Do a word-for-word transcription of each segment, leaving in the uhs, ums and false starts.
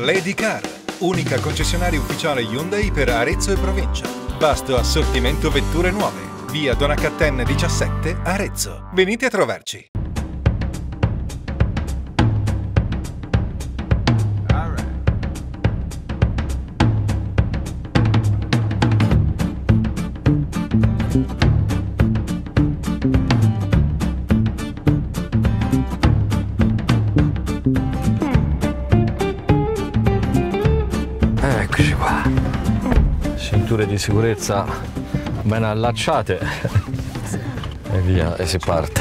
Lady Car, unica concessionaria ufficiale Hyundai per Arezzo e provincia. Vasto assortimento vetture nuove. Via Donacatten diciassette, Arezzo. Venite a trovarci. Eccoci qua, cinture di sicurezza ben allacciate e via, e si parte.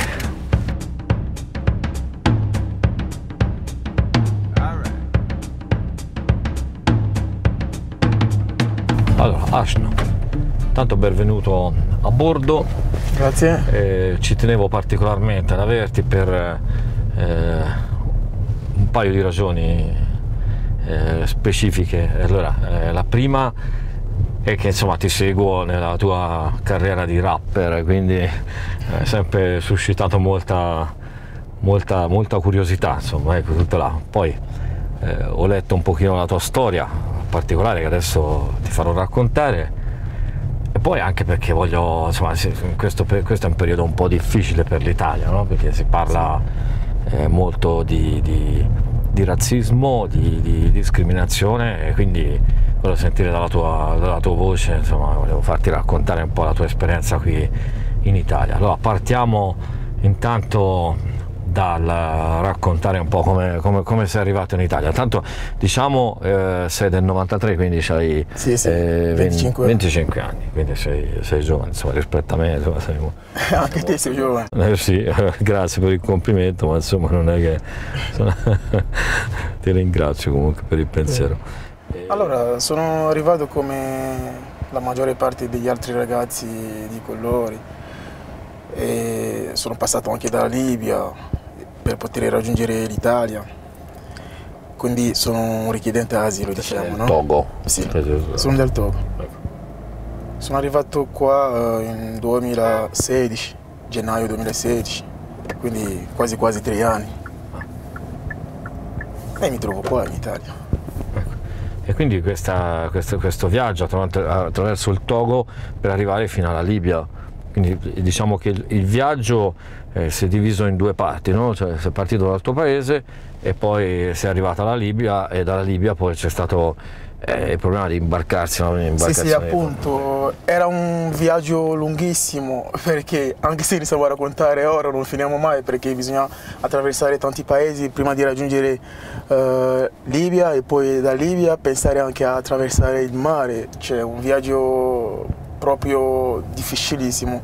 Allora, Ashno, tanto benvenuto a bordo. Grazie. Eh, ci tenevo particolarmente ad averti per eh, un paio di ragioni Eh, specifiche. Allora, eh, la prima è che insomma ti seguo nella tua carriera di rapper, quindi hai eh, sempre suscitato molta, molta, molta curiosità, insomma, ecco, tutto là. Poi eh, ho letto un pochino la tua storia particolare che adesso ti farò raccontare, e poi anche perché voglio, insomma, questo, questo è un periodo un po' difficile per l'Italia, no? Perché si parla eh, molto di, di di razzismo, di, di discriminazione, e quindi volevo sentire dalla tua, dalla tua voce, insomma, volevo farti raccontare un po' la tua esperienza qui in Italia. Allora, partiamo intanto dal raccontare un po' come, come, come sei arrivato in Italia. Tanto diciamo eh, sei del novantatré, quindi hai sì, sì, eh, venticinque, venticinque anni, quindi sei, sei giovane, insomma, rispetto a me, insomma, sei... Anche te sei giovane. Eh sì, grazie per il complimento, ma insomma non è che... Ti ringrazio comunque per il pensiero. Allora, sono arrivato come la maggiore parte degli altri ragazzi di colori, e sono passato anche dalla Libia per poter raggiungere l'Italia, quindi sono un richiedente asilo, diciamo, no? Togo? Sì, sono del Togo. Sono arrivato qua in duemilasedici, gennaio duemilasedici, quindi quasi quasi tre anni, e mi trovo qua in Italia. E quindi questa, questo, questo viaggio attraverso il Togo per arrivare fino alla Libia, quindi diciamo che il, il viaggio eh, si è diviso in due parti, no? Cioè, sei partito dal tuo paese e poi sei arrivato alla Libia, e dalla Libia poi c'è stato eh, il problema di imbarcarsi, no? Sì, sì, appunto, era un viaggio lunghissimo, perché anche se iniziamo a raccontare ora non finiamo mai, perché bisogna attraversare tanti paesi prima di raggiungere eh, Libia, e poi da Libia pensare anche a attraversare il mare, cioè un viaggio proprio difficilissimo,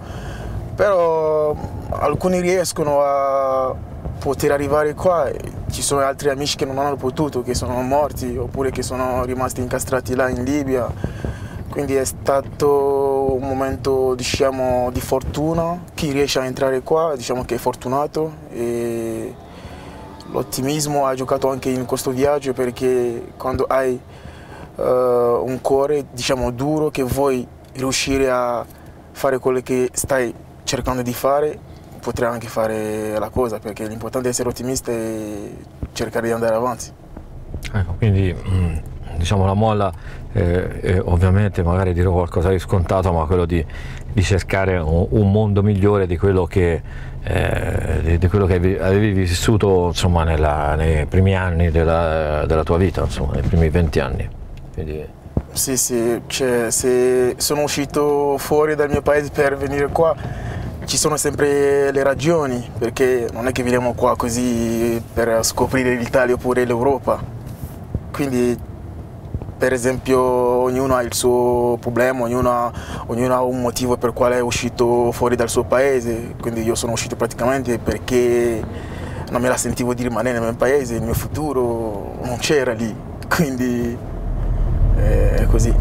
però alcuni riescono a poter arrivare qua. Ci sono altri amici che non hanno potuto, che sono morti oppure che sono rimasti incastrati là in Libia, quindi è stato un momento, diciamo, di fortuna. Chi riesce a entrare qua, diciamo che è fortunato, e l'ottimismo ha giocato anche in questo viaggio, perché quando hai uh, un cuore, diciamo, duro, che vuoi riuscire a fare quello che stai cercando di fare, potrai anche fare la cosa, perché l'importante è essere ottimista e cercare di andare avanti. Ecco, quindi diciamo la molla, eh, eh, ovviamente magari dirò qualcosa di scontato, ma quello di, di cercare un, un mondo migliore di quello che, eh, di, di quello che avevi vissuto, insomma, nella, nei primi anni della, della tua vita, insomma, nei primi venti anni. Quindi... Sì, sì, cioè, se sono uscito fuori dal mio paese per venire qua, ci sono sempre le ragioni, perché non è che veniamo qua così per scoprire l'Italia oppure l'Europa. Quindi, per esempio, ognuno ha il suo problema, ognuno ha, ognuno ha un motivo per quale è uscito fuori dal suo paese. Quindi io sono uscito praticamente perché non me la sentivo di rimanere nel mio paese, il mio futuro non c'era lì, quindi è così.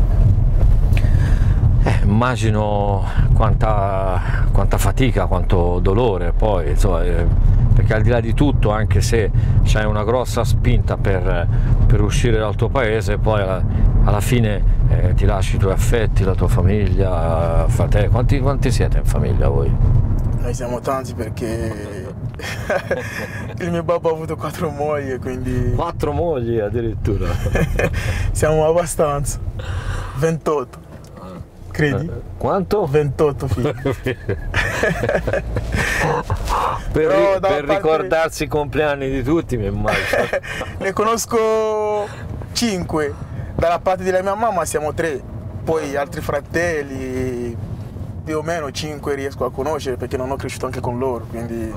Eh, immagino quanta, quanta fatica, quanto dolore poi, insomma, eh, perché al di là di tutto, anche se c'hai una grossa spinta per, per uscire dal tuo paese, poi alla, alla fine eh, ti lasci i tuoi affetti, la tua famiglia, fratelli. Quanti, quanti siete in famiglia voi? Noi siamo tanti, perché Il mio babbo ha avuto quattro mogli, quindi... Quattro mogli addirittura? Siamo abbastanza. ventotto. Credi? Quanto? ventotto figli. per Però, ri- per parte... ricordarsi i compleanni di tutti, mi immagino. Ne conosco cinque. Dalla parte della mia mamma siamo tre. Poi altri fratelli, più o meno cinque riesco a conoscere perché non ho cresciuto anche con loro. Quindi...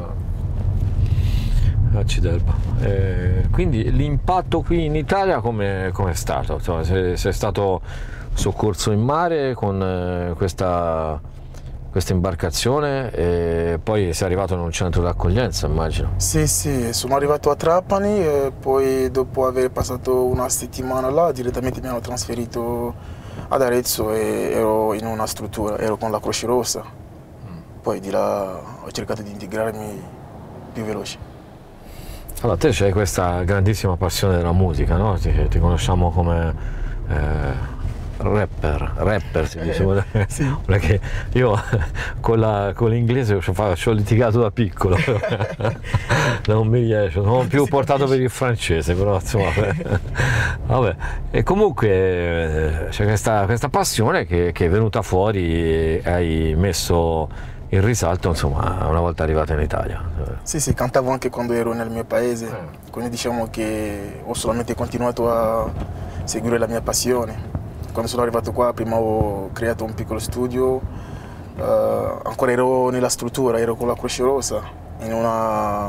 Accidelba. Eh, quindi l'impatto qui in Italia come è stato? Insomma, sei, sei stato soccorso in mare con eh, questa, questa imbarcazione e poi sei arrivato in un centro d'accoglienza, immagino. Sì, sì, sono arrivato a Trapani e poi dopo aver passato una settimana là direttamente mi hanno trasferito ad Arezzo e ero in una struttura, ero con la Croce Rossa. Poi di là ho cercato di integrarmi più veloce. Allora, te c'hai questa grandissima passione della musica, no? Ti, ti conosciamo come eh, rapper, rapper si dice, eh, sì. Perché io con, la, con l'inglese ci ho litigato da piccolo, non mi riesce, sono più portato per il francese, però insomma, vabbè. E comunque c'è questa, questa passione che, che è venuta fuori e hai messo in risalto, insomma, una volta arrivata in Italia. Sì, sì, cantavo anche quando ero nel mio paese, eh. Quindi diciamo che ho solamente continuato a seguire la mia passione. Quando sono arrivato qua, prima ho creato un piccolo studio, uh, ancora ero nella struttura, ero con la Croce Rossa, in una,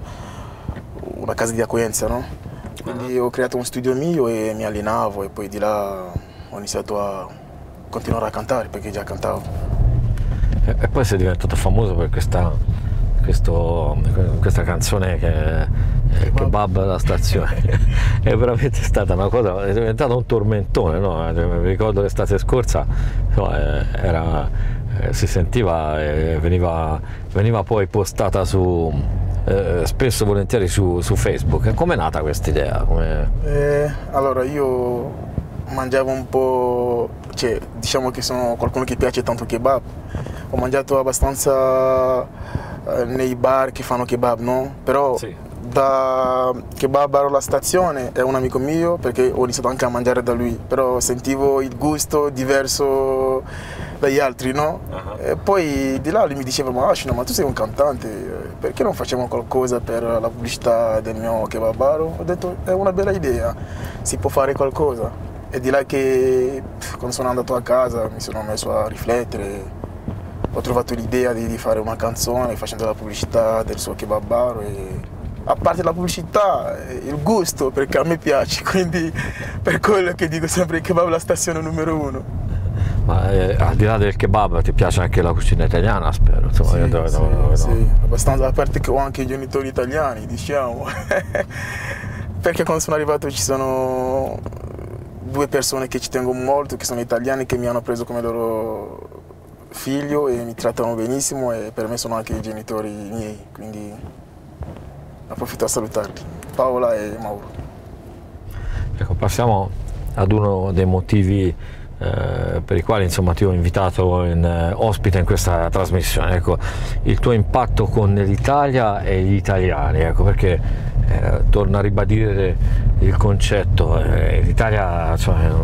una casa di accoglienza, no? Quindi uh-huh. Ho creato un studio mio e mi allenavo e poi di là ho iniziato a continuare a cantare perché già cantavo. E poi sei diventato famoso per questa, questo, questa canzone che è Kebab alla stazione. È veramente stata una cosa, è diventata un tormentone, no? Mi ricordo l'estate scorsa, insomma, era, si sentiva e veniva, veniva poi postata su, eh, spesso volentieri su, su Facebook. Com'è nata questa idea? Eh, allora io mangiavo un po', cioè diciamo che sono qualcuno che piace tanto kebab. Ho mangiato abbastanza eh, nei bar che fanno kebab, no? Però sì. Da Kebab alla stazione è un amico mio perché ho iniziato anche a mangiare da lui, però sentivo il gusto diverso dagli altri, no? Uh-huh. E poi di là lui mi diceva, ma Ashina, ma tu sei un cantante, perché non facciamo qualcosa per la pubblicità del mio kebabaro? Ho detto, è una bella idea, si può fare qualcosa. E di là che quando sono andato a casa mi sono messo a riflettere. Ho trovato l'idea di, di fare una canzone facendo la pubblicità del suo kebabaro e a parte la pubblicità, il gusto, perché a me piace, quindi per quello che dico sempre il kebab è la stazione numero uno. Ma eh, al di là del kebab ti piace anche la cucina italiana, spero? Insomma, sì, io dove, sì, dove, dove, sì, no. Abbastanza, a parte che ho anche i genitori italiani, diciamo. Perché quando sono arrivato ci sono due persone che ci tengo molto, che sono italiani, che mi hanno preso come loro figlio e mi trattano benissimo e per me sono anche i genitori miei, quindi approfitto a salutarli, Paola e Mauro. Ecco, passiamo ad uno dei motivi eh, per i quali insomma ti ho invitato in, eh, ospite in questa trasmissione, ecco, il tuo impatto con l'Italia e gli italiani, ecco, perché eh, torno a ribadire il concetto, eh, l'Italia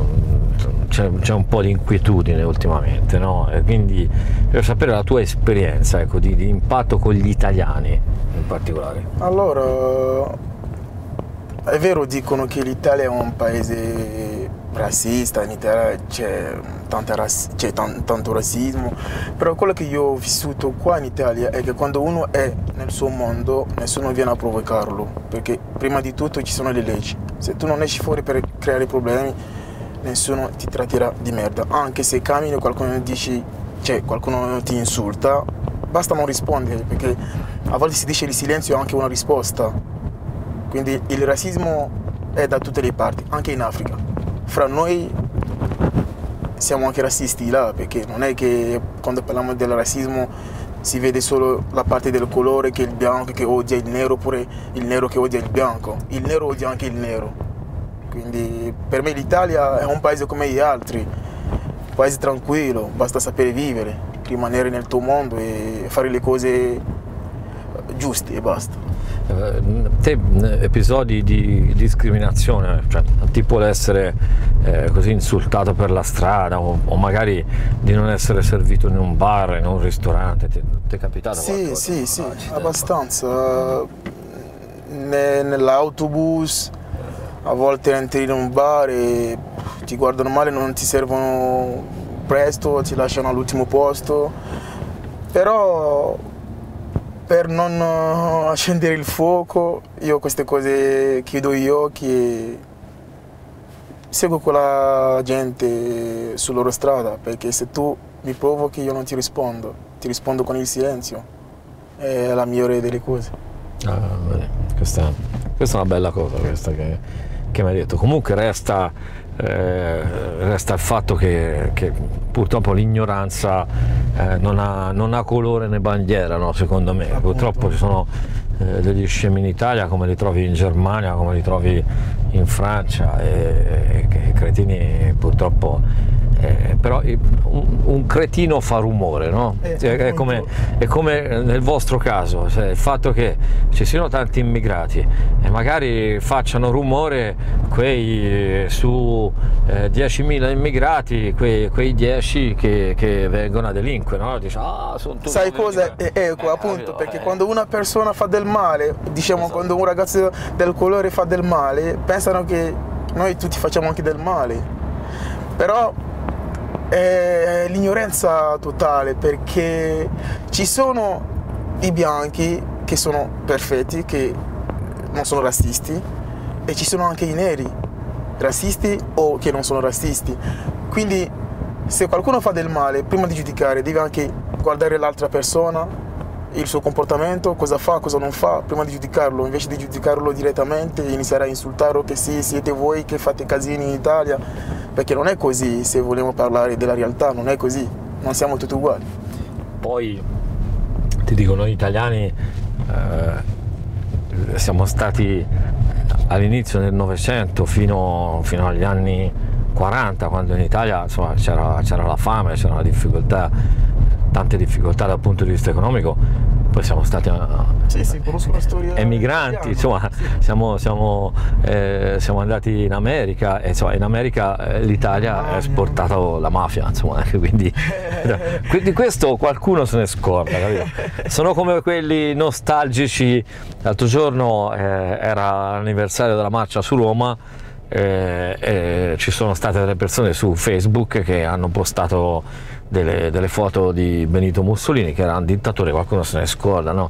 c'è un po' di inquietudine ultimamente, no? E quindi per sapere la tua esperienza, ecco, di, di impatto con gli italiani in particolare. Allora, è vero, dicono che l'Italia è un paese razzista, in Italia c'è tan, tanto razzismo, però quello che io ho vissuto qua in Italia è che quando uno è nel suo mondo nessuno viene a provocarlo, perché prima di tutto ci sono le leggi. Se tu non esci fuori per creare problemi, nessuno ti tratterà di merda, anche se cammini e qualcuno dici, cioè qualcuno ti insulta, basta non rispondere, perché a volte si dice il silenzio è anche una risposta. Quindi il razzismo è da tutte le parti, anche in Africa. Fra noi siamo anche razzisti là, perché non è che quando parliamo del razzismo si vede solo la parte del colore, che il bianco che odia il nero, oppure il nero che odia il bianco. Il nero odia anche il nero. Quindi per me l'Italia è un paese come gli altri, un paese tranquillo, basta sapere vivere, rimanere nel tuo mondo e fare le cose giusti e basta. Te episodi di discriminazione, cioè tipo l'essere eh, così insultato per la strada o, o magari di non essere servito in un bar, in un ristorante, ti è capitato? Sì, qualcosa? sì, sì, No, abbastanza. Ne, nell'autobus, a volte entri in un bar e ti guardano male, non ti servono presto, ti lasciano all'ultimo posto, però per non accendere il fuoco io queste cose chiudo gli occhi e seguo quella gente sulla loro strada, perché se tu mi provochi io non ti rispondo, ti rispondo con il silenzio, è la migliore delle cose. Ah, questa, questa è una bella cosa questa che, che mi hai detto. Comunque resta, eh, resta il fatto che, che purtroppo l'ignoranza eh, non, ha, non ha colore né bandiera, no, secondo me. Appunto. Purtroppo ci sono eh, degli scemi in Italia come li trovi in Germania, come li trovi in Francia, e, e cretini purtroppo. Eh, però un, un cretino fa rumore, no? Eh, è, come, è come nel vostro caso, cioè, il fatto che ci siano tanti immigrati e magari facciano rumore quei su eh, diecimila immigrati, quei, quei dieci che, che vengono a delinquere, no? Dice, ah, sono tutti sai cosa? Eh, ecco, eh, appunto, perché eh. quando una persona fa del male, diciamo, esatto. Quando un ragazzo del colore fa del male, pensano che noi tutti facciamo anche del male, però è l'ignoranza totale, perché ci sono i bianchi che sono perfetti, che non sono razzisti, e ci sono anche i neri razzisti o che non sono razzisti. Quindi se qualcuno fa del male, prima di giudicare deve anche guardare l'altra persona, il suo comportamento, cosa fa, cosa non fa, prima di giudicarlo, invece di giudicarlo direttamente e iniziare a insultarlo che sì, siete voi che fate casini in Italia, perché non è così. Se vogliamo parlare della realtà non è così, non siamo tutti uguali. Poi ti dico, noi italiani eh, siamo stati all'inizio del Novecento fino, fino agli anni quaranta, quando in Italia c'era la fame, c'era la difficoltà, tante difficoltà dal punto di vista economico. Poi siamo stati sì, sì, conosco la storia emigranti, insomma, sì. siamo, siamo, eh, siamo andati in America e insomma, in America eh, l'Italia ha esportato la mafia, insomma, quindi, quindi questo qualcuno se ne scorda, capito? Sono come quelli nostalgici. L'altro giorno eh, era l'anniversario della marcia su Roma. Eh, eh, ci sono state delle persone su Facebook che hanno postato delle, delle foto di Benito Mussolini, che era un dittatore, qualcuno se ne scorda, no?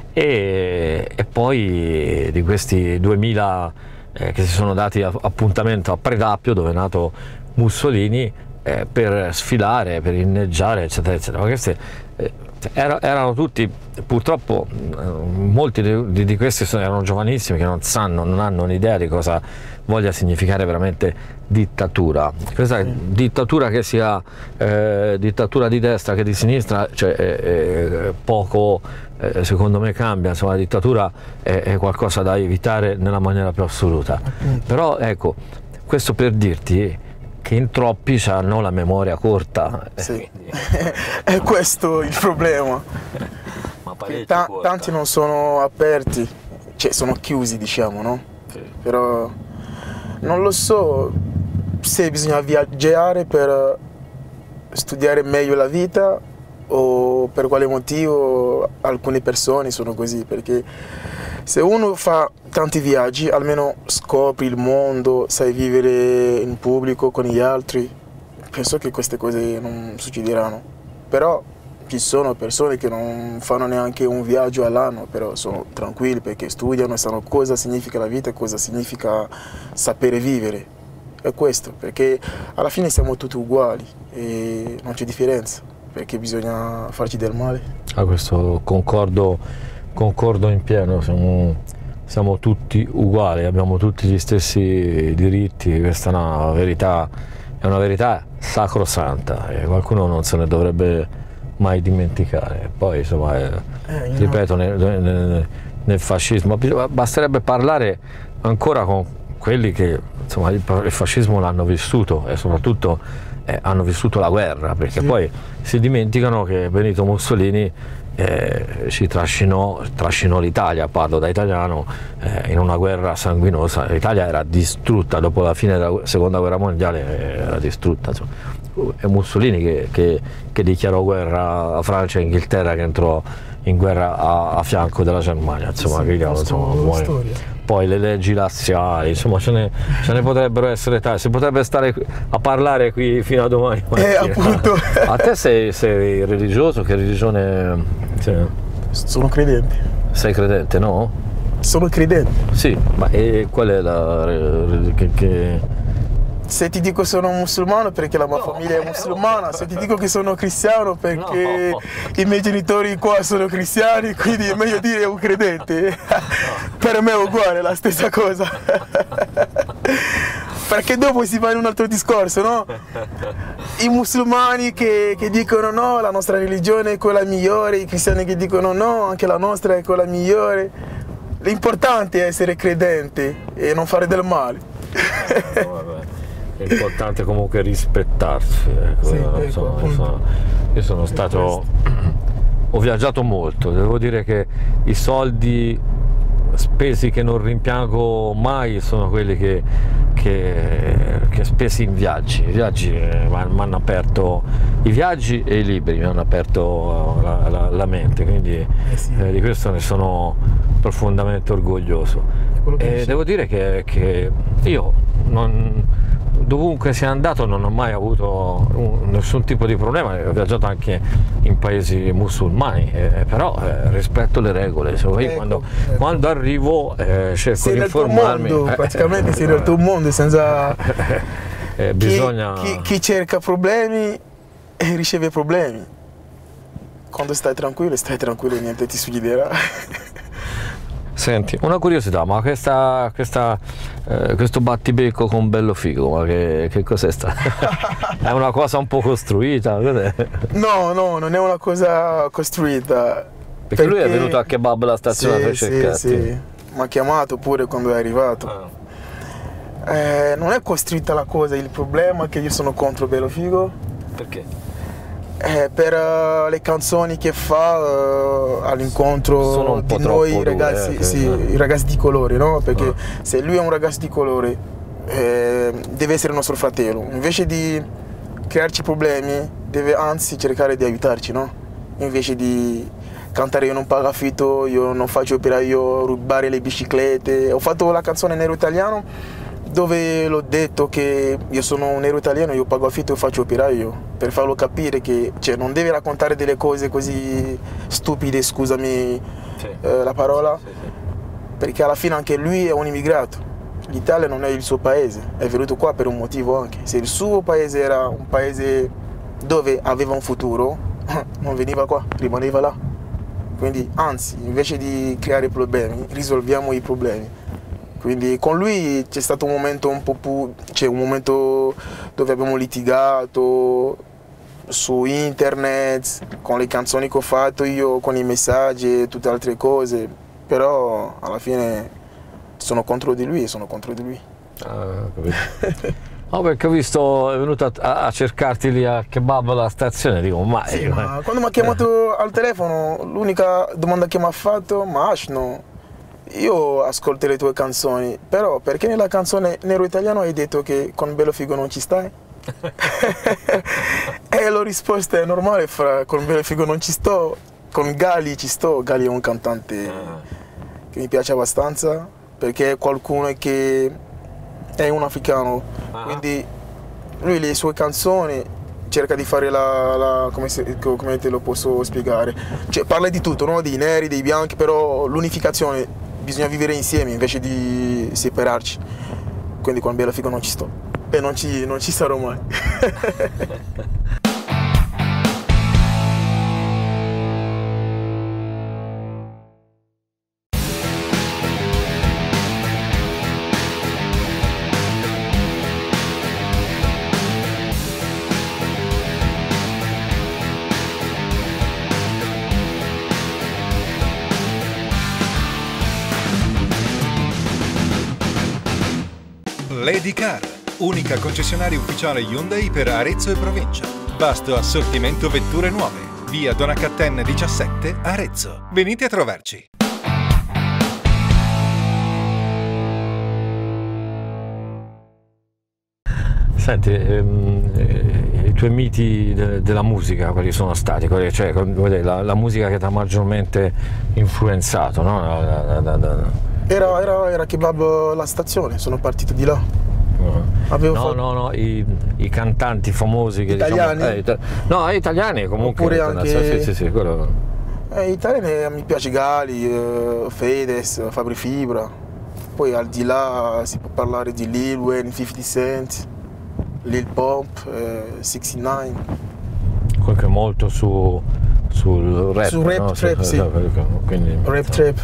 E, e poi di questi duemila eh, che si sono dati appuntamento a Predappio, dove è nato Mussolini, eh, per sfilare, per inneggiare, eccetera, eccetera. Ma queste, eh, era, erano tutti, purtroppo, molti di, di questi sono, erano giovanissimi, che non sanno, non hanno un'idea di cosa voglia significare veramente dittatura. Questa mm. dittatura, che sia eh, dittatura di destra che di sinistra, cioè, eh, poco eh, secondo me cambia. Insomma, la dittatura è, è qualcosa da evitare nella maniera più assoluta. Mm. Però ecco, questo per dirti che in troppi hanno la memoria corta. Sì. È questo il problema. Ma Ta tanti non sono aperti, cioè sono chiusi, diciamo, no? Sì. Però non lo so se bisogna viaggiare per studiare meglio la vita o per quale motivo alcune persone sono così, perché se uno fa tanti viaggi almeno scopri il mondo, sai vivere in pubblico con gli altri. Penso che queste cose non succederanno, però ci sono persone che non fanno neanche un viaggio all'anno, però sono tranquilli perché studiano e sanno cosa significa la vita e cosa significa sapere vivere. È questo, perché alla fine siamo tutti uguali e non c'è differenza, perché bisogna farci del male. A questo concordo, concordo in pieno, siamo, siamo tutti uguali, abbiamo tutti gli stessi diritti, questa è una verità, è una verità sacrosanta e qualcuno non se ne dovrebbe mai dimenticare. Poi insomma, eh, eh, ripeto, nel, nel, nel fascismo basterebbe parlare ancora con quelli che insomma il, il fascismo l'hanno vissuto e soprattutto eh, hanno vissuto la guerra, perché sì. Poi si dimenticano che Benito Mussolini eh, ci trascinò, trascinò l'Italia, parlo da italiano, eh, in una guerra sanguinosa. L'Italia era distrutta dopo la fine della seconda guerra mondiale, era distrutta, insomma. È Mussolini che, che, che dichiarò guerra a Francia e Inghilterra, che entrò in guerra a, a fianco della Germania, insomma, sì, che insomma, muore. Poi le leggi razziali, insomma, ce ne, ce ne potrebbero essere tante, si potrebbe stare a parlare qui fino a domani. Eh, appunto. A te sei, sei religioso? Che religione sei? Sono credente. Sei credente, no? Sono credente. Sì, ma e qual è la... che... che... Se ti dico sono musulmano perché la mia no, famiglia è musulmana, se ti dico che sono cristiano perché no. i miei genitori qua sono cristiani, quindi è meglio dire un credente. No. Per me è uguale, la stessa cosa. Perché dopo si va in un altro discorso, no? I musulmani che, che dicono no, la nostra religione è quella migliore, i cristiani che dicono no, anche la nostra è quella migliore. L'importante è essere credente e non fare del male. No, è importante comunque rispettarsi, ecco. Sì, io, ecco, sono, io, sono, io sono stato, ho viaggiato molto, devo dire che i soldi spesi che non rimpiango mai sono quelli che, che, che spesi in viaggi. I viaggi mi hanno aperto, i viaggi e i libri mi hanno aperto la, la, la mente, quindi eh sì. eh, di questo ne sono profondamente orgoglioso. E devo dire che, che io non... dovunque sia andato non ho mai avuto un, nessun tipo di problema, ho viaggiato anche in paesi musulmani, eh, però eh, rispetto le regole, so, io ecco, quando, ecco. quando arrivo eh, cerco di informarmi. Mondo, praticamente sei nel tuo mondo senza... eh, bisogna... chi, chi, chi cerca problemi e riceve problemi. Quando stai tranquillo, stai tranquillo e niente ti succederà. Senti, una curiosità, ma questa, questa, eh, questo battibecco con Bello Figo, ma che, che cos'è sta? È una cosa un po' costruita? No, no, non è una cosa costruita. Perché, perché lui è venuto a Kebab alla stazione per sì, cercarti. Sì, sì, mi ha chiamato pure quando è arrivato. Ah. Eh, non è costruita la cosa, il problema è che io sono contro Bello Figo. Perché? Eh, per uh, le canzoni che fa uh, all'incontro di noi ragazzi, dure, eh, sì, eh. i ragazzi di colore, no? Perché ah. se lui è un ragazzo di colore eh, deve essere il nostro fratello, invece di crearci problemi deve anzi cercare di aiutarci, no? Invece di cantare io non pago affitto, io non faccio operaio, rubare le biciclette. Ho fatto la canzone Nero Italiano dove l'ho detto che io sono un nero italiano, io pago affitto e faccio operaio, per farlo capire che cioè, non deve raccontare delle cose così stupide, scusami sì. eh, la parola, sì, sì. Perché alla fine anche lui è un immigrato, l'Italia non è il suo paese, è venuto qua per un motivo anche, se il suo paese era un paese dove aveva un futuro, non veniva qua, rimaneva là, quindi anzi, invece di creare problemi, risolviamo i problemi. Quindi con lui c'è stato un momento un po' più, cioè un momento dove abbiamo litigato su internet, con le canzoni che ho fatto io, con i messaggi e tutte altre cose, però alla fine sono contro di lui e sono contro di lui. Ah, capito. No, perché ho visto, è venuto a, a cercarti lì a Kebab alla stazione, dico, ma... Sì, io, ma quando mi ha chiamato al telefono, l'unica domanda che mi ha fatto, ma Ashno, io ascolto le tue canzoni, però perché nella canzone Nero Italiano hai detto che con Bello Figo non ci stai? E la risposta è normale, fra con Bello Figo non ci sto, con Gali ci sto. Gali è un cantante che mi piace abbastanza, perché è qualcuno che è un africano, quindi lui le sue canzoni cerca di fare la, la come, se, come te lo posso spiegare, cioè parla di tutto, no? Dei neri, dei bianchi, però l'unificazione, bisogna vivere insieme invece di separarci, quindi con Bello Figo non ci sto e non ci, non ci sarò mai. Lady Car, unica concessionaria ufficiale Hyundai per Arezzo e provincia. Vasto assortimento vetture nuove. via Donacattin diciassette, Arezzo. Venite a trovarci. Senti, ehm, eh, i tuoi miti de della musica, quali sono stati? Quali, cioè, la, la musica che ti ha maggiormente influenzato, no? Da, da, da... Era, era, era Kebab La Stazione, sono partito di là. No, no, no, no, i, i cantanti famosi che italiani? Diciamo, eh, ita no, italiani comunque. Oppure anche... Sì, sì, sì, quello... eh, italiani mi piace Gali, eh, Fedez, Fabri Fibra. Poi al di là si può parlare di Lil Wayne, cinquanta Cent, Lil Pump, eh, sessantanove. Comunque molto su, sul rap, su rap no? trap, su, sì. Quindi, rap so. trap.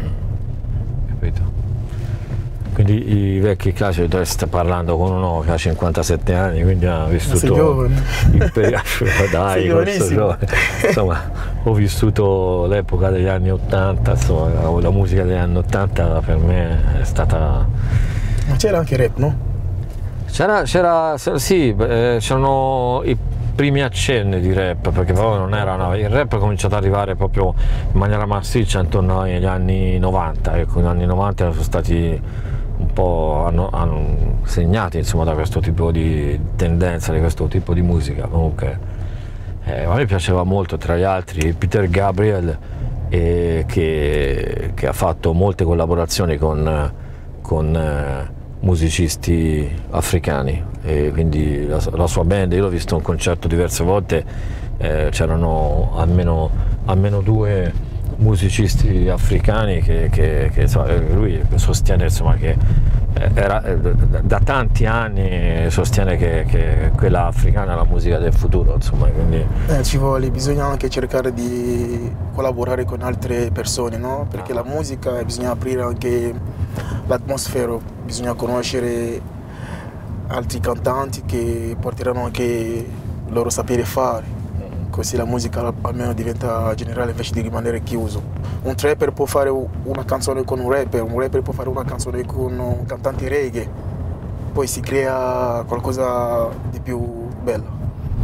Capito? Quindi i vecchi classici, tu stai parlando con uno che ha cinquantasette anni, quindi ha vissuto il periodo, dai, giovane. Insomma, ho vissuto l'epoca degli anni ottanta, insomma, la musica degli anni ottanta per me è stata... Ma c'era anche rap, no? C'era, c'era, sì, c'erano i primi accenni di rap, perché poi non era una, il rap è cominciato ad arrivare proprio in maniera massiccia intorno agli anni novanta, ecco, gli anni novanta sono stati un po' hanno, hanno segnati, insomma, da questo tipo di tendenza, di questo tipo di musica. Comunque eh, a me piaceva molto, tra gli altri, Peter Gabriel, eh, che, che ha fatto molte collaborazioni con, con eh, musicisti africani, e quindi la, la sua band, io l'ho visto a un concerto diverse volte, eh, c'erano almeno, almeno due musicisti africani che, che, che insomma, lui sostiene, insomma, che era, da tanti anni sostiene che, che quella africana è la musica del futuro, insomma, quindi... eh, ci vuole, bisogna anche cercare di collaborare con altre persone, no? Perché la musica bisogna aprire anche l'atmosfera, bisogna conoscere altri cantanti che porteranno anche il loro sapere fare. Così la musica almeno diventa generale invece di rimanere chiuso. Un trapper può fare una canzone con un rapper, un rapper può fare una canzone con un cantante reggae, poi si crea qualcosa di più bello.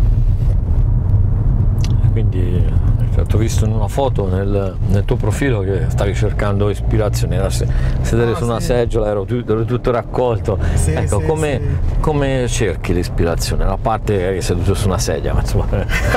Quindi ti ho visto in una foto nel, nel tuo profilo che stavi cercando ispirazione, era sedere ah, su una sì. seggiola, ero, ero tutto raccolto. Sì, ecco, sì, come, sì. come cerchi l'ispirazione? La parte che eri seduto su una sedia, ma insomma...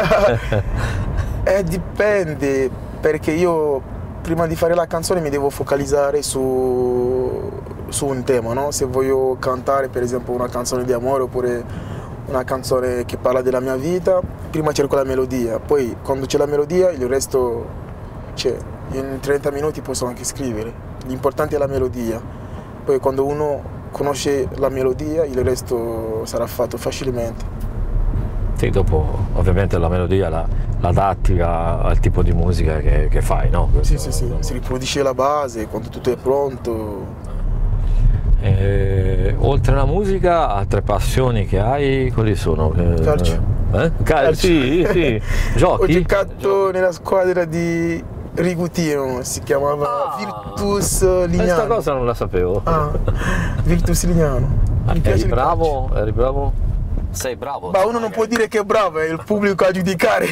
eh, dipende, perché io prima di fare la canzone mi devo focalizzare su, su un tema, no? Se voglio cantare per esempio una canzone di amore oppure una canzone che parla della mia vita, prima cerco la melodia, poi quando c'è la melodia il resto c'è, in trenta minuti posso anche scrivere, l'importante è la melodia, poi quando uno conosce la melodia il resto sarà fatto facilmente. Sì, dopo ovviamente la melodia la, la adatti al tipo di musica che, che fai, no? Questo, sì, sì, sì, si riproduce la base, quando tutto è pronto. Eh, oltre alla musica, altre passioni che hai, quali sono? Calcio. Eh? Calcio, sì, sì. Giochi? Ho giocato nella squadra di Rigutino, si chiamava ah, Virtus Lignano. Questa cosa non la sapevo. Ah, Virtus Lignano. Mi piace. Eri bravo? Eri bravo? Sei bravo? Ma uno non può dire che è bravo, è il pubblico a giudicare.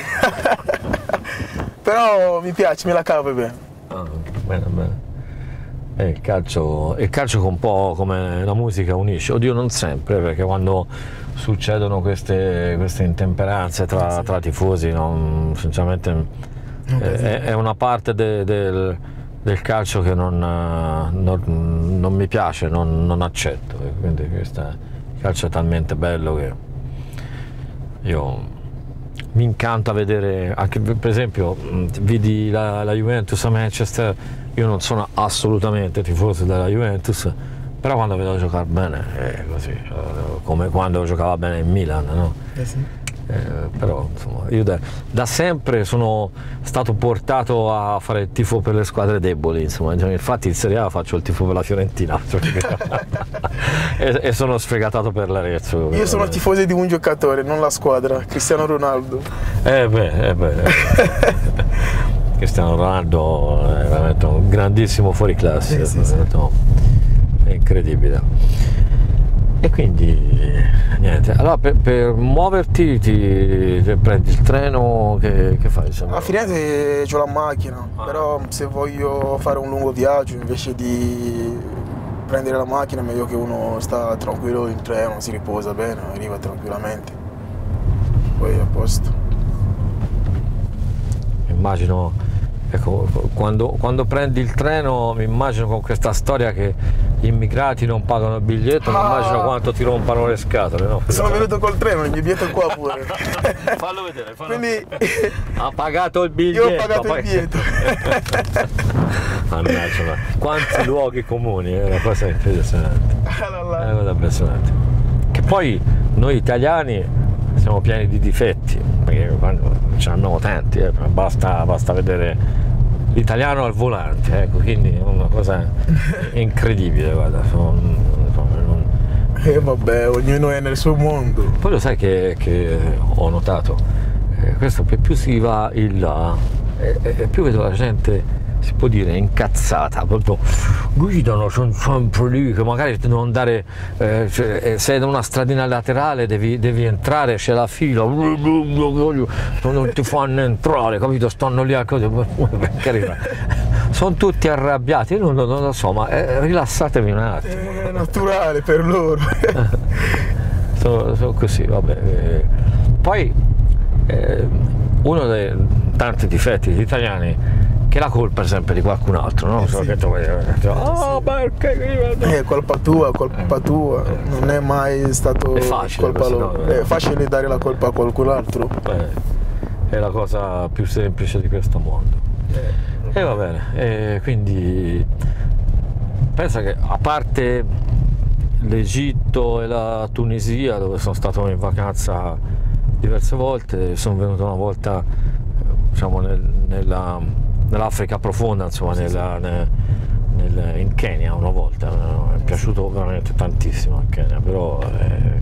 Però mi piace, me la cavo bene. Ah, bene, bene. E il calcio, il calcio un po' come la musica unisce, oddio non sempre, perché quando succedono queste, queste intemperanze tra, sì. tra tifosi, non, sinceramente è, è una parte de, del, del calcio che non, non, non mi piace, non, non accetto, quindi questa, il calcio è talmente bello che io mi incanta vedere, anche per esempio vidi la, la Juventus a Manchester. Io non sono assolutamente tifoso della Juventus, però quando vedo giocare bene è così, come quando giocava bene in Milan, no? Eh sì. eh, però insomma, io da, da sempre sono stato portato a fare il tifo per le squadre deboli, insomma. Infatti in Serie A faccio il tifo per la Fiorentina e, e sono sfegatato per l'Arezzo. Io sono tifoso di un giocatore, non la squadra, Cristiano Ronaldo. Eh beh, eh beh. Cristiano Ronaldo è veramente un grandissimo fuoriclasse, sì, sì, sì. È incredibile. E quindi niente, allora per, per muoverti ti, ti prendi il treno, che, che fai? Insomma? A Firenze c'ho la macchina, Ah. però se voglio fare un lungo viaggio invece di prendere la macchina è meglio che uno sta tranquillo in treno, si riposa bene, arriva tranquillamente, poi è a posto. Immagino, ecco, quando, quando prendi il treno mi immagino con questa storia che gli immigrati non pagano il biglietto, mi Ah. immagino quanto ti rompano le scatole, no? Sono venuto col treno, il mio biglietto è qua pure. Fallo vedere, fallo Quindi ha pagato il biglietto. io ho pagato poi... il biglietto. Mannaggia, ma quanti luoghi comuni, è una cosa impressionante. Ah, là, È là. una cosa impressionante. Che poi noi italiani siamo pieni di difetti, perché ce ne abbiamo tanti, eh, basta, basta vedere l'italiano al volante, ecco, quindi è una cosa incredibile, guarda. Non, non... E vabbè, ognuno è nel suo mondo. Poi lo sai che, che ho notato, eh, questo che più si va in là, e, e più vedo la gente, si può dire, incazzata, proprio guidano, sono sempre lì, che magari devono andare, eh, cioè, se è una stradina laterale devi, devi entrare, c'è la fila, non ti fanno entrare, capito? Stanno lì a cosa, per carità. Sono tutti arrabbiati, io non, non lo so, ma eh, rilassatevi un attimo. È naturale per loro. Sono, sono così, vabbè. Eh, Poi eh, uno dei tanti difetti degli italiani che la colpa è sempre di qualcun altro, no? Eh So sì. che tu oh, perché È colpa tua, colpa tua, non è mai stato È facile colpa questo, loro. no? È facile dare la colpa a qualcun altro. Eh, è la cosa più semplice di questo mondo. E va bene, e quindi pensa che a parte l'Egitto e la Tunisia, dove sono stato in vacanza diverse volte, sono venuto una volta, diciamo, nel, nella, nell'Africa profonda, insomma, nella, nel, nel, in Kenya una volta, mi è piaciuto veramente tantissimo il Kenya, però eh,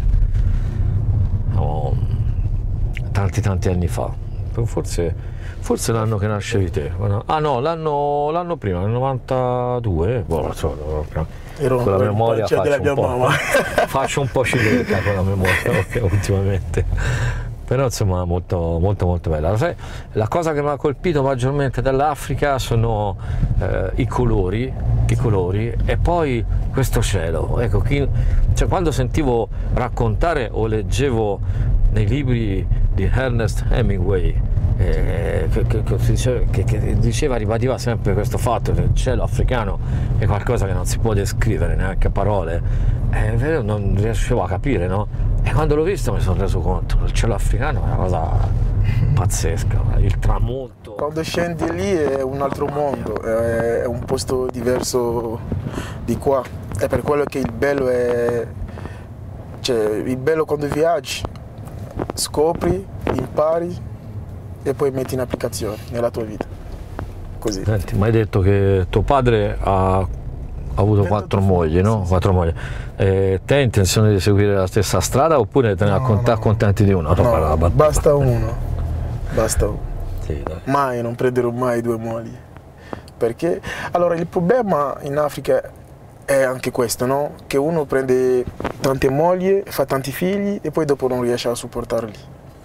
no, tanti tanti anni fa, forse, forse l'anno che nascevi te, ah no, l'anno, l'anno prima, nel novantadue, boh, non so, Ero con la memoria faccia faccio della un, mia po', mamma. faccio un po' cilecca con la memoria ultimamente, però insomma molto molto molto bella. Sai, la cosa che mi ha colpito maggiormente dell'Africa sono eh, i colori, i colori e poi questo cielo, ecco, chi, cioè, quando sentivo raccontare o leggevo nei libri di Ernest Hemingway eh, che, che, che, diceva, che, che diceva, ribadiva sempre questo fatto che il cielo africano è qualcosa che non si può descrivere neanche a parole, eh, non riuscivo a capire, no? E quando l'ho visto mi sono reso conto, il cielo africano è una cosa pazzesca, il tramonto. Quando scendi lì è un altro mondo, è un posto diverso di qua. È per quello che il bello è, cioè, il bello quando viaggi, scopri, impari e poi metti in applicazione nella tua vita. Così. Senti, mi hai detto che tuo padre ha, ha avuto quattro mogli, no? Quattro mogli. Eh, te hai intenzione di seguire la stessa strada oppure te ne No, accont- no. accontenti di uno? No, basta uno, basta uno. Sì, dai. Mai, non prenderò mai due mogli. Perché? Allora, il problema in Africa è anche questo, no? Che uno prende tante mogli, fa tanti figli e poi dopo non riesce a supportarli.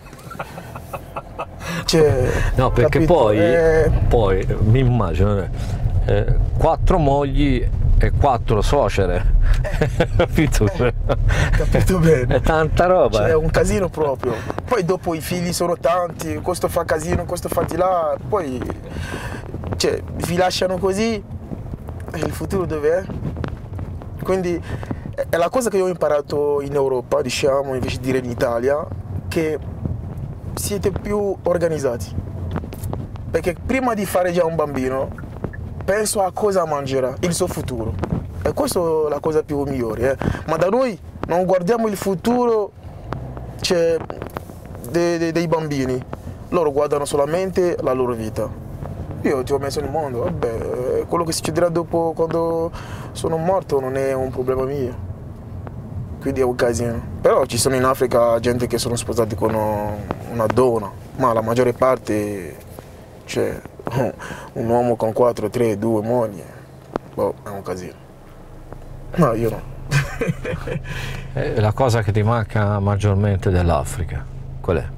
Cioè, No, perché capito? poi, Eh, poi mi immagino eh, quattro mogli e quattro suocere, capito? capito bene. È tanta roba. Cioè, è eh. un casino proprio. Poi dopo i figli sono tanti, questo fa casino, questo fa di là, poi cioè, vi lasciano così e il futuro dov'è? Quindi è la cosa che io ho imparato in Europa, diciamo, invece di dire in Italia, che siete più organizzati. Perché prima di fare già un bambino, penso a cosa mangerà, il suo futuro. E questa è la cosa più migliore. Eh? Ma da noi non guardiamo il futuro, cioè, de, de, dei bambini. Loro guardano solamente la loro vita. Io ti ho messo nel mondo, vabbè, quello che succederà dopo quando sono morto non è un problema mio. Quindi è un casino. Però ci sono in Africa gente che sono sposati con una donna, ma la maggiore parte, cioè, un uomo con quattro, tre, due mogli, boh, è un casino. No, io no. E la cosa che ti manca maggiormente dell'Africa, qual è?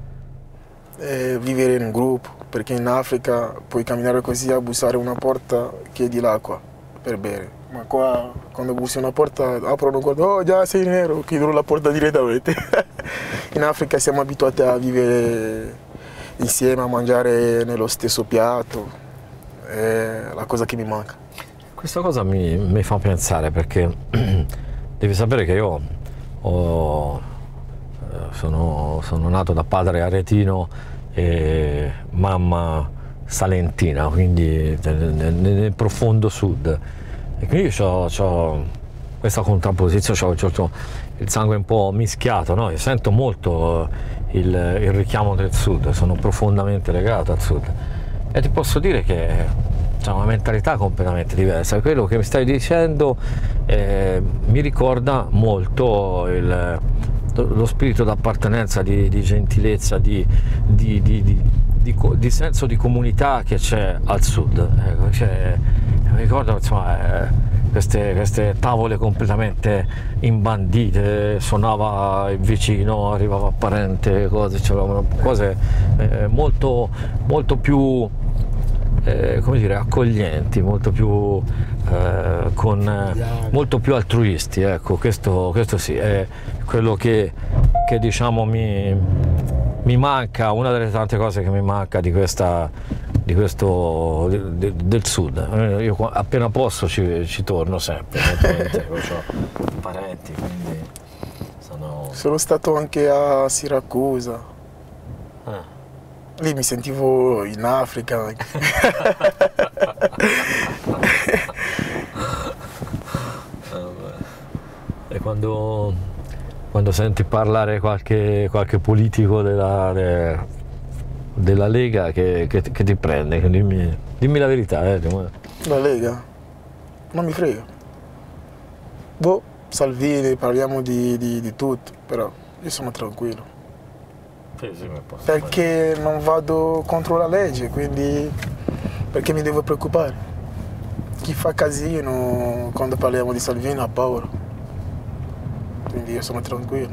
E vivere in un gruppo, perché in Africa puoi camminare così a bussare una porta, chiedi l'acqua per bere, ma qua quando bussi una porta aprono, guarda, oh già sei nero, chiudono la porta direttamente. In Africa siamo abituati a vivere insieme, a mangiare nello stesso piatto, è la cosa che mi manca. Questa cosa mi, mi fa pensare, perché devi sapere che io ho, sono, sono nato da padre aretino e mamma salentina, quindi nel, nel profondo sud, e quindi ho questa contrapposizione, ho il sangue un po' mischiato, no? Io sento molto il, il richiamo del sud, sono profondamente legato al sud e ti posso dire che c'è una mentalità completamente diversa. Quello che mi stai dicendo eh, mi ricorda molto il, lo spirito d'appartenenza, di, di gentilezza, di, di, di, di, di, di senso di comunità che c'è al sud. Ecco, cioè, mi ricordo insomma, eh, queste, queste tavole completamente imbandite, suonava il vicino, arrivava il parente, cose, c'erano cose eh, molto, molto più Eh, come dire, accoglienti, molto più, eh, con, eh, molto più altruisti, ecco, questo, questo sì, è quello che, che diciamo mi, mi manca, una delle tante cose che mi manca di, questa, di questo, di, del sud. Io appena posso ci, ci torno sempre, ho parenti, quindi sono... Sono stato anche a Siracusa. Ah. Lì mi sentivo in Africa. E quando, quando senti parlare qualche, qualche politico della, de, della Lega che, che, che ti prende, dimmi, dimmi la verità. Eh. La Lega? Non mi frega. Boh, Salvini, parliamo di, di, di tutto, però io sono tranquillo. Perché non vado contro la legge, quindi perché mi devo preoccupare? Chi fa casino quando parliamo di Salvini ha paura, quindi io sono tranquillo.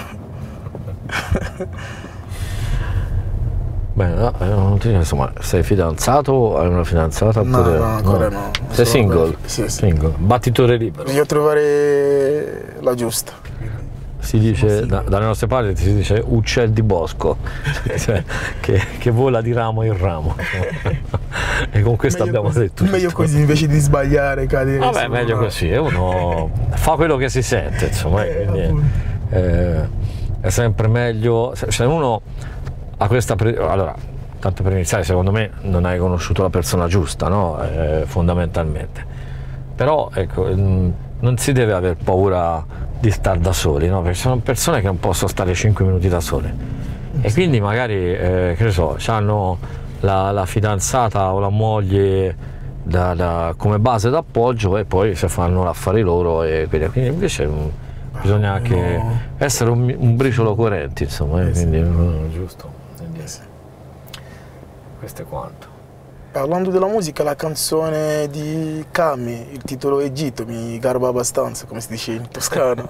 Bene, no, non ti, insomma, sei fidanzato o hai una fidanzata? No, oppure... no, ancora no. no. Sei single? Sì, sì. Single. Battitore libero. Bisogna trovare la giusta. Si dice, da, dalle nostre parti si dice uccel di bosco, cioè, che, che vola di ramo in ramo. E con questo meglio abbiamo così, detto meglio così invece di sbagliare, cadere. Vabbè, meglio no. Così, uno fa quello che si sente, insomma, eh, quindi, eh, è sempre meglio se uno ha questa pre... allora, tanto per iniziare, secondo me non hai conosciuto la persona giusta, no? Eh, fondamentalmente, però ecco, non si deve aver paura di stare da soli, no? Perché sono persone che non possono stare cinque minuti da sole e quindi magari, eh, che ne so, hanno la, la fidanzata o la moglie da, da, come base d'appoggio e poi si fanno l'affari loro, e quindi, quindi invece bisogna anche no. essere un, un briciolo coerenti, insomma, eh, quindi no, giusto. Quindi, questo è quanto. Parlando della musica, la canzone di Kami, il titolo Egitto, mi garba abbastanza, come si dice in toscano.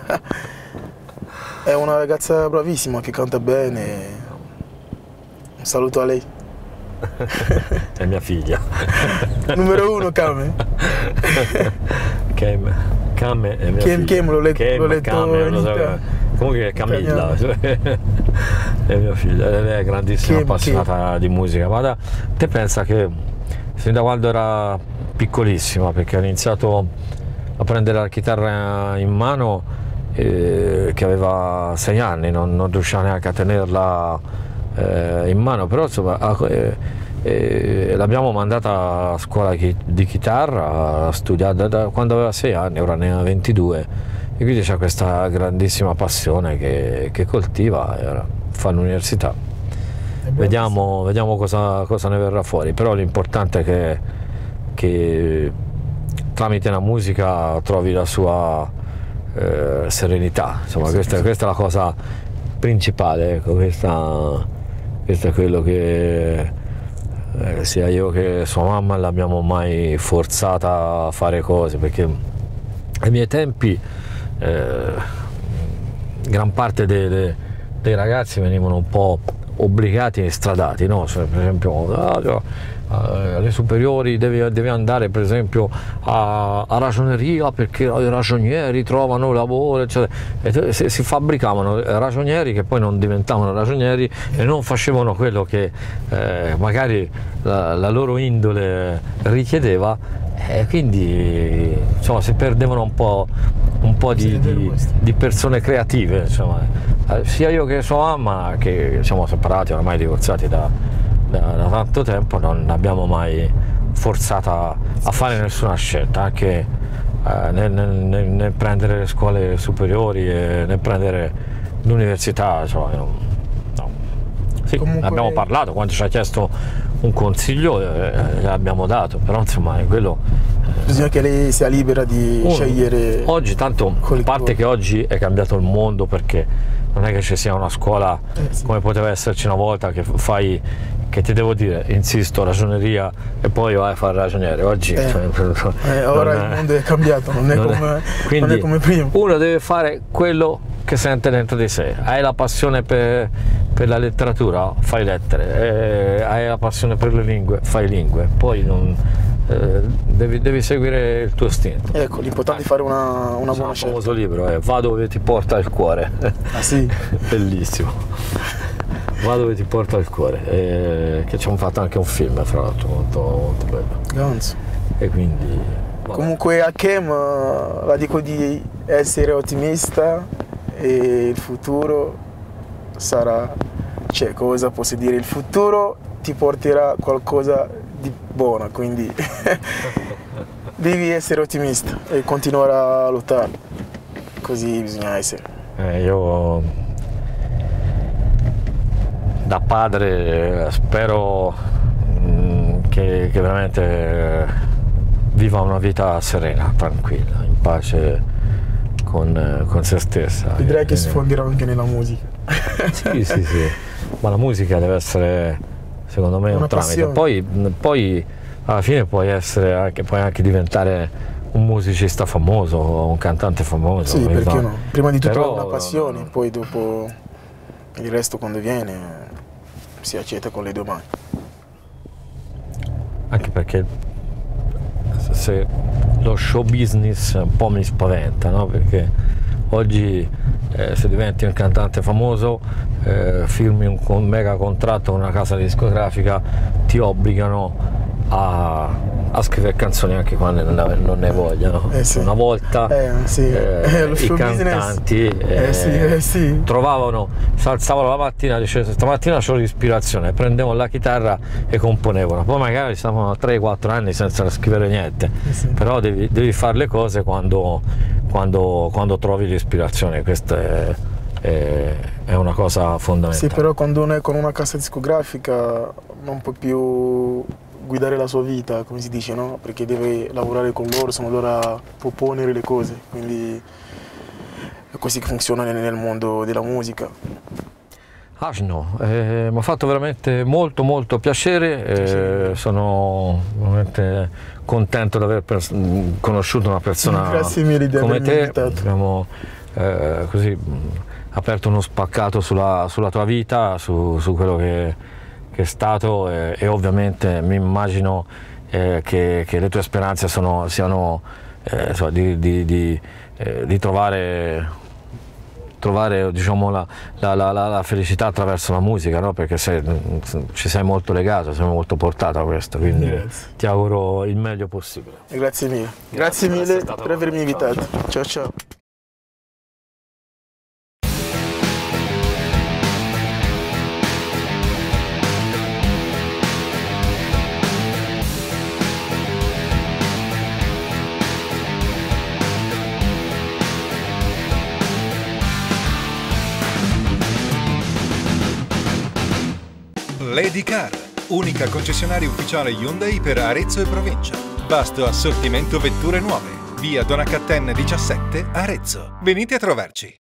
È una ragazza bravissima che canta bene. Un saluto a lei. È mia figlia. Numero uno, Kame. Kem, Kame è mia Kem, figlia. Kem, l'ho letto, Kem, l'ho letto Kame, lo so. Comunque è Camilla, è mia figlia, lei è grandissima, Kem, appassionata Kem. di musica. Ma da, te pensa che sin da quando era piccolissima, perché ha iniziato a prendere la chitarra in mano, eh, che aveva sei anni, non, non riusciva neanche a tenerla eh, in mano, però insomma eh, eh, l'abbiamo mandata a scuola di chitarra, a studiare da, da quando aveva sei anni, ora ne ha ventidue, e quindi c'è questa grandissima passione che, che coltiva e ora fa l'università. Vediamo, vediamo cosa, cosa ne verrà fuori, però l'importante è che, che tramite la musica trovi la sua eh, serenità, insomma, questa, questa è la cosa principale, ecco, questa, questo è quello che eh, sia io che sua mamma l'abbiamo mai forzata a fare cose, perché ai miei tempi eh, gran parte dei, dei ragazzi venivano un po' obbligati e stradati, no? Cioè, per esempio ah, alle superiori devi, devi andare per esempio a, a ragioneria perché i ragionieri trovano lavoro, eccetera. E si, si fabbricavano ragionieri che poi non diventavano ragionieri e non facevano quello che eh, magari la, la loro indole richiedeva, e quindi insomma si perdevano un po', un po' di, di, di persone creative, insomma. Sia io che sua mamma, che siamo separati, ormai divorziati da, da, da tanto tempo, non abbiamo mai forzata a fare nessuna scelta, anche eh, nel, nel, nel prendere le scuole superiori e nel prendere l'università, insomma, no. Sì, Comunque... abbiamo parlato, quando ci ha chiesto un consiglio eh, l'abbiamo dato, però insomma è quello. Eh, bisogna che lei sia libera di uno, scegliere. Oggi tanto, a parte che oggi è cambiato il mondo, perché non è che ci sia una scuola eh, sì. come poteva esserci una volta, che fai, che ti devo dire, insisto, ragioneria e poi vai a fare ragioniere. Oggi eh, cioè, eh, ora il mondo è cambiato, non è, non come, è, quindi non è come prima. Uno deve fare quello che sente dentro di sé. Hai la passione per, per la letteratura, fai lettere, eh, hai la passione per le lingue, fai lingue, poi non, eh, devi, devi seguire il tuo istinto. Ecco, l'importante è fare una, una buona scelta. Il famoso scelta. libro è Va dove ti porta il cuore. Ah sì? Bellissimo. Va dove ti porta il cuore, eh, che ci hanno fatto anche un film, fra l'altro, molto, molto bello. Ganzo. E quindi... vabbè. Comunque a Kem la dico di essere ottimista, e il futuro sarà, cioè cosa posso dire, il futuro ti porterà qualcosa di buono, quindi devi essere ottimista e continuare a lottare, così bisogna essere. Eh, io da padre spero mh, che, che veramente viva una vita serena, tranquilla, in pace con, con se stessa. Vedrai che sfonderà anche nella musica. Sì, sì, sì, ma la musica deve essere, secondo me, una un tramite. Poi, poi alla fine puoi essere anche, puoi anche diventare un musicista famoso, un cantante famoso. Sì, perché no? Prima di tutto però, è una passione, poi dopo il resto quando viene si accetta con le due mani. Anche perché se lo show business un po' mi spaventa, no? Perché oggi eh, se diventi un cantante famoso, eh, firmi un, un mega contratto con una casa discografica, ti obbligano a, a scrivere canzoni anche quando non ne vogliono. Eh sì. Una volta eh, sì. eh, i cantanti eh, sì, eh, sì. trovavano, si alzavano la mattina e dicevano stamattina c'ho l'ispirazione, prendevano la chitarra e componevano, poi magari stavano tre quattro anni senza scrivere niente, eh sì. però devi, devi fare le cose quando, quando, quando trovi l'ispirazione, questa è, è, è una cosa fondamentale. Sì, però quando uno è con una casa discografica non può più guidare la sua vita, come si dice, no? Perché deve lavorare con loro, sono loro a proporre le cose, quindi è così che funziona nel mondo della musica. Asno, eh, mi ha fatto veramente molto molto piacere, eh, sì. Sono veramente contento di aver conosciuto una persona Grazie mille di come te, invitato. abbiamo eh, così mh, aperto uno spaccato sulla, sulla tua vita, su, su quello che che è stato e, e ovviamente mi immagino eh, che, che le tue speranze sono, siano eh, so, di, di, di, eh, di trovare, trovare diciamo, la, la, la, la felicità attraverso la musica, no? Perché sei, ci sei molto legato, sei molto portato a questo, quindi grazie. Ti auguro il meglio possibile. Grazie mille, grazie, grazie mille per avermi invitato. Ciao ciao. Lady Car, unica concessionaria ufficiale Hyundai per Arezzo e provincia. Vasto assortimento vetture nuove. Via Donacattin diciassette, Arezzo. Venite a trovarci.